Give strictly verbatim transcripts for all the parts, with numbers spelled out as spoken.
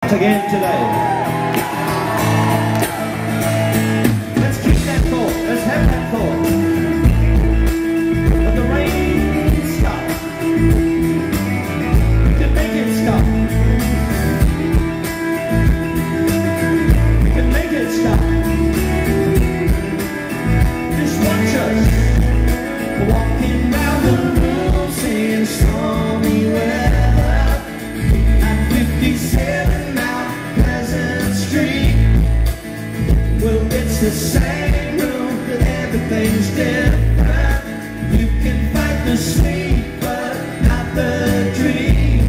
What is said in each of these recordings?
again today. Let's keep that thought. Let's have that thought. But the rain stop. We can make it stop. We can make it stop. Just watch us walking down the road, saying stormy weather at fifty-seven Mount Pleasant Street. Well, it's the same room, but everything's different. You can fight the sleep, but not the dream.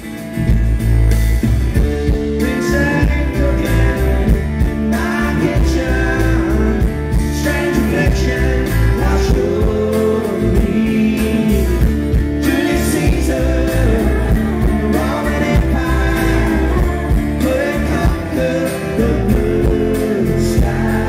Prince Angel again in my kitchen, strange reflection wash over me. Julius Caesar, the Roman Empire, couldn't conquer the blue sky.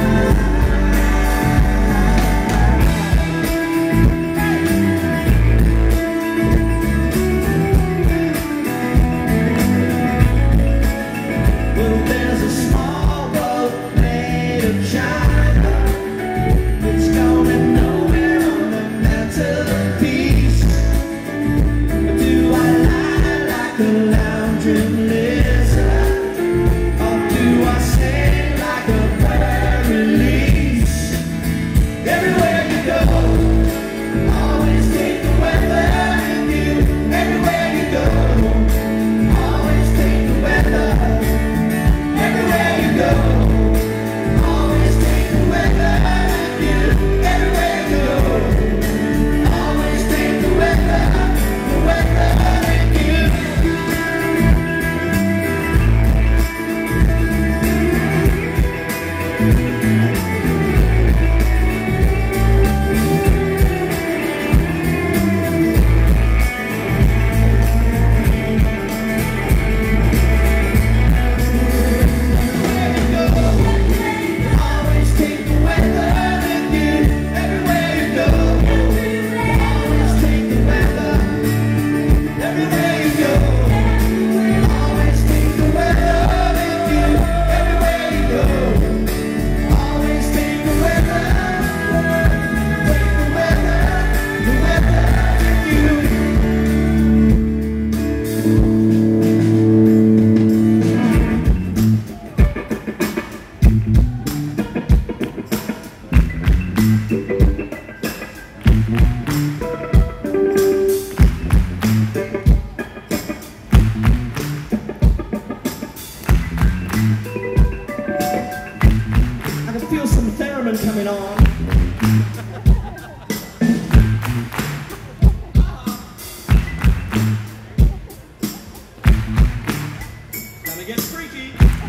Well, there's a small boat made of China. It's going nowhere on the mantelpiece. Do I lie like a lounging lizard, or do I sing like a bird release? Everywhere you go, always take the weather with you. Everywhere you go, always take the weather. Everywhere you go, always take the weather with you. Everywhere you go, always take the weather, the weather with you. Always take the weather with you. Everywhere you go, always take the weather. Everywhere you go, always take the weather with you. Everywhere you go, always take the weather. Take the weather, the weather with you. I can feel some theremin coming on. Gonna get freaky.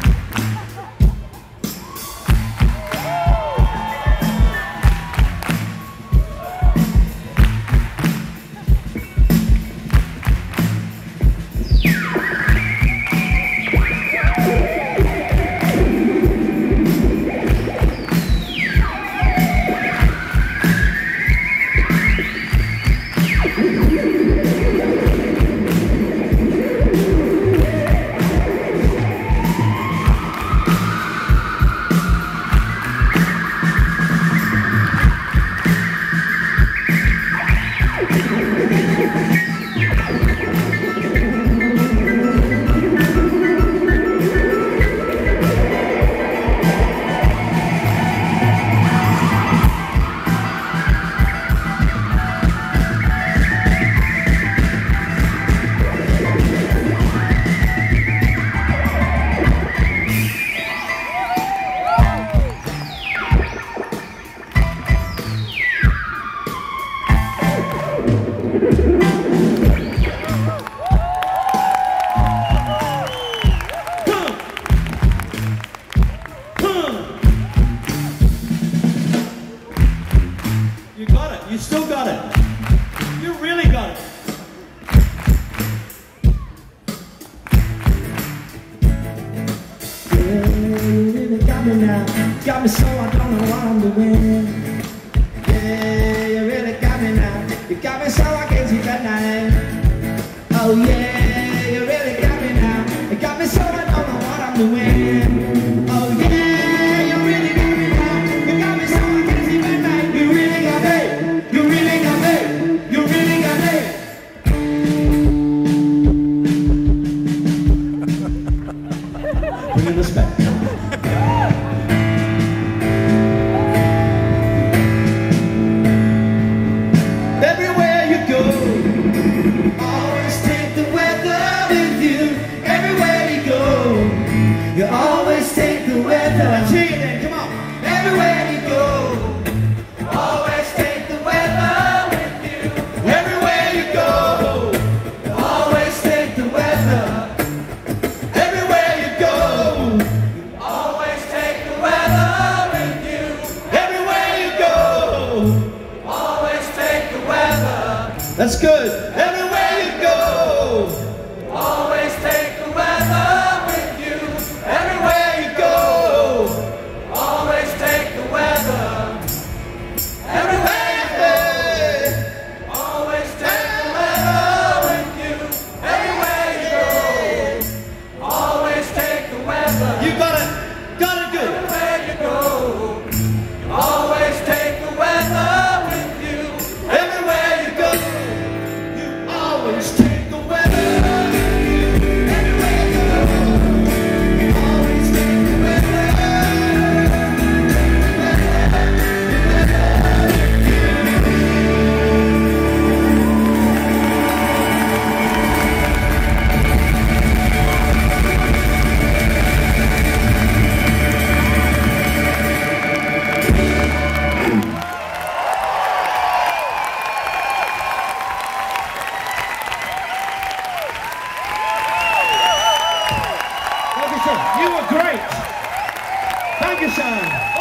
You got it. You still got it. You really got it. Yeah, you really got me now. Got me so I don't know what I'm doing. Yeah, you really got me now. You got me so I can't sleep at night. Oh yeah, you really got me now. You got me so I don't to win. Oh yeah, you really got me now. You got me so I can't sleep at night. You really got me. You really got me. You really got me. Bringing us back. Everywhere you go, always take the weather with you. Everywhere you go, you always take the weather. Sing it then, come on. Everywhere you go, always take the weather with you. Everywhere you go, you always take the weather. Everywhere you go, you always take the weather with you. Everywhere you go, always take the weather. That's good. Everywhere you go, always take the weather with you. Everywhere you go, always take the weather. Everywhere you go, always take the weather with you. Everywhere you go, always take the weather. You got it. Got it good. Everywhere you go, always take the weather with you. Everywhere you go, you always take the weather. Everywhere you go, you always take the weather. You were great. Thank you, Sean.